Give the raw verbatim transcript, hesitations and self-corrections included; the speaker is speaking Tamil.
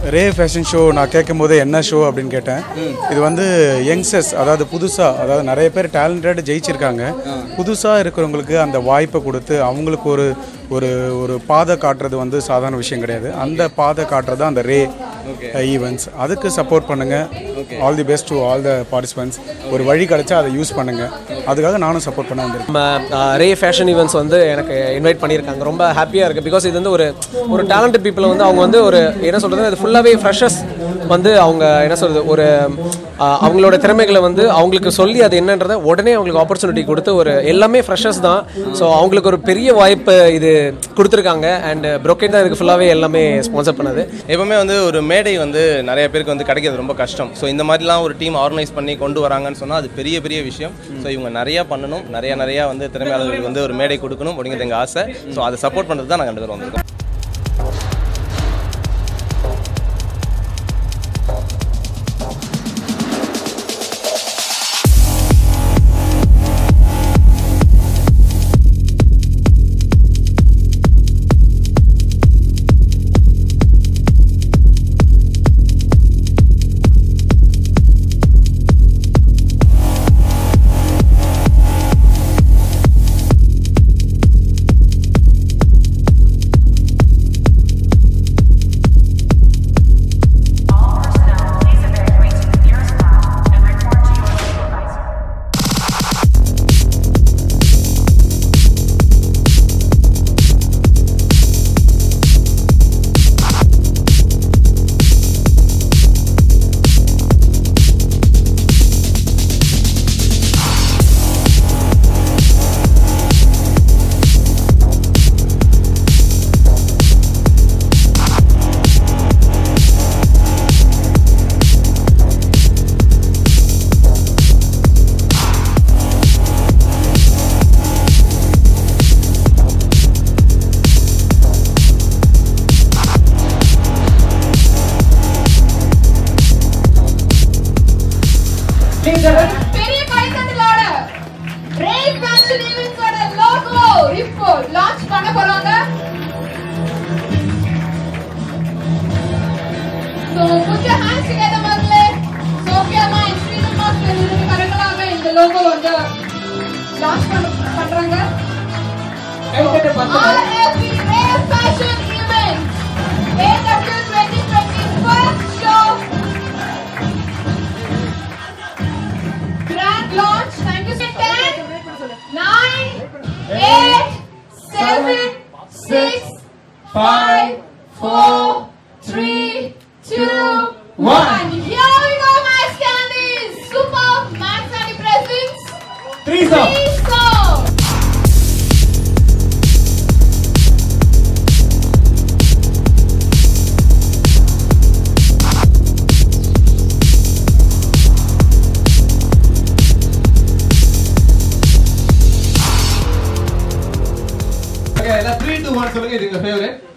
ரே ஃபேஷன் ஷோ நான் கேட்கும்போது என்ன ஷோ அப்படின்னு கேட்டேன். இது வந்து யங்ஸ்டர்ஸ், அதாவது புதுசாக, அதாவது நிறைய பேர் டேலண்டட் ஜெயிச்சிருக்காங்க. புதுசாக இருக்கிறவங்களுக்கு அந்த வாய்ப்பை கொடுத்து அவங்களுக்கு ஒரு ஒரு ஒரு பாதை காட்டுறது வந்து சாதாரண விஷயம் கிடையாது. அந்த பாதை காட்டுறது அந்த ரே ஈவெண்ட்ஸ். அதுக்கு சப்போர்ட் பண்ணுங்கள். All the best to all the participants. ஒரு வழி கிடைச்சா அதை யூஸ் பண்ணுங்கள். அதுக்காக நானும் சப்போர்ட் பண்ண வந்திருக்கேன். நம்ம ரே ஃபேஷன் ஈவெண்ட்ஸ் வந்து எனக்கு இன்வைட் பண்ணியிருக்காங்க. ரொம்ப ஹாப்பியாக இருக்குது. பிகாஸ் இது வந்து ஒரு ஒரு டேலண்டட் பீப்புளை வந்து அவங்க வந்து ஒரு என்ன சொல்கிறது, அது ஃபுல்லாகவே ஃப்ரெஷர்ஸ் வந்து அவங்க என்ன சொல்கிறது, ஒரு அவங்களோட திறமைகளை வந்து அவங்களுக்கு சொல்லி அது என்னன்றதை உடனே அவங்களுக்கு ஆப்பர்ச்சுனிட்டி கொடுத்து ஒரு எல்லாமே ஃப்ரெஷர்ஸ் தான். ஸோ அவங்களுக்கு ஒரு பெரிய வாய்ப்பு இது கொடுத்துருக்காங்க. அண்ட் ப்ரோக்கேட் தான் இதுக்கு ஃபுல்லாகவே எல்லாமே ஸ்பான்சர் பண்ணது. எப்பவுமே வந்து ஒரு மேடை வந்து நிறைய பேருக்கு வந்து கிடைக்கிறது ரொம்ப கஷ்டம். ஸோ இந்த மாதிரிலாம் ஒரு டீம் ஆர்கனைஸ் பண்ணி கொண்டு வராங்கன்னு சொன்னால் அது பெரிய பெரிய விஷயம். ஸோ இவங்க நிறையா பண்ணணும், நிறையா நிறையா வந்து திறமையாளர்களுக்கு வந்து ஒரு மேடை கொடுக்கணும் அப்படிங்கிறது எங்கள் ஆசை. ஸோ அதை சப்போர்ட் பண்ணுறது தான் நாங்கள் ரெண்டு பேரும் வந்திருக்கோம். பெரிய கைத்தட்டலோட ரே ஃபேஷன் ஈவென்ட்ஸோட லோகோ இப்போ லான்ச் பண்ண போறாங்க. So put your hands together மக்களே. சோஃபியா மா and ஸ்ரீதர் மா ரெண்டு கரங்களாக இந்த லோகோ வந்து லான்ச் பண்றாங்க. கைத்தட்ட பாருங்க. R F B Ré Fashion Events A W twenty twenty first show grand launch. Thank you. ten nine eight seven six five four three two one. Here we go, my candies. Super Max Candy presents three songs. three two one சொல்லுங்க. இது உங்க ஃபேவரட்.